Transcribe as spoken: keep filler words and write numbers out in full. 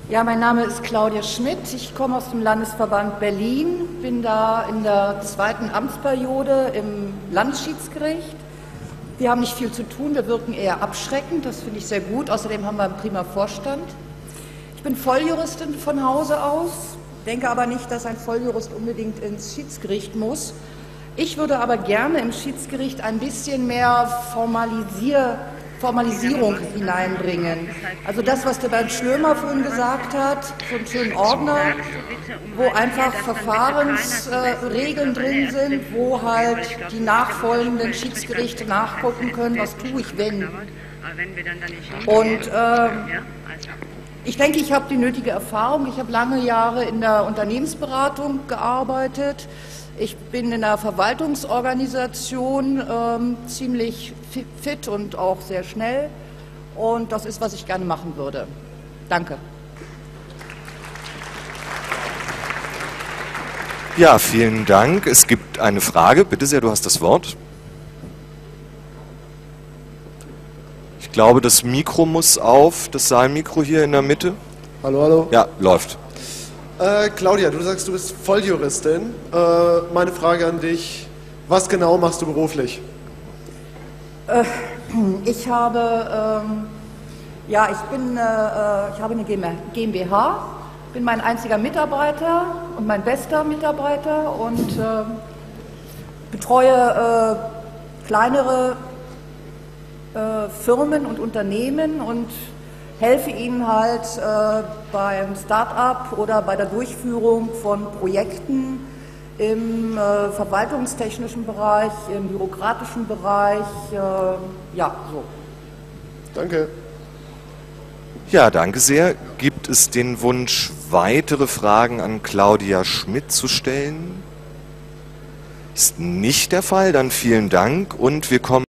Ja, mein Name ist Claudia Schmidt. Ich komme aus dem Landesverband Berlin, bin da in der zweiten Amtsperiode im Landesschiedsgericht. Wir haben nicht viel zu tun, wir wirken eher abschreckend, das finde ich sehr gut. Außerdem haben wir einen prima Vorstand. Ich bin Volljuristin von Hause aus, denke aber nicht, dass ein Volljurist unbedingt ins Schiedsgericht muss. Ich würde aber gerne im Schiedsgericht ein bisschen mehr Formalisier Formalisierung hineinbringen. Also das, was der Bernd Schlömer vorhin gesagt hat, so einen schönen Ordner, wo einfach Verfahrensregeln äh, drin sind, wo halt die nachfolgenden Schiedsgerichte nachgucken können, was tue ich, wenn. Und äh, ich denke, ich habe die nötige Erfahrung. Ich habe lange Jahre in der Unternehmensberatung gearbeitet. Ich bin in der Verwaltungsorganisation ähm, ziemlich fit und auch sehr schnell. Und das ist, was ich gerne machen würde. Danke. Ja, vielen Dank. Es gibt eine Frage. Bitte sehr, du hast das Wort. Ich glaube, das Mikro muss auf, das Saalmikro hier in der Mitte. Hallo, hallo. Ja, läuft. Äh, Claudia, du sagst, du bist Volljuristin. Äh, meine Frage an dich, was genau machst du beruflich? Äh, ich habe, ähm, ja, ich bin, äh, ich habe eine GmbH, bin mein einziger Mitarbeiter und mein bester Mitarbeiter und äh, betreue äh, kleinere äh, Firmen und Unternehmen und helfe ihnen halt äh, beim Start-up oder bei der Durchführung von Projekten im äh, verwaltungstechnischen Bereich, im bürokratischen Bereich, äh, ja, so. Danke. Ja, danke sehr. Gibt es den Wunsch, weitere Fragen an Claudia Schmidt zu stellen? Ist nicht der Fall, dann vielen Dank und wir kommen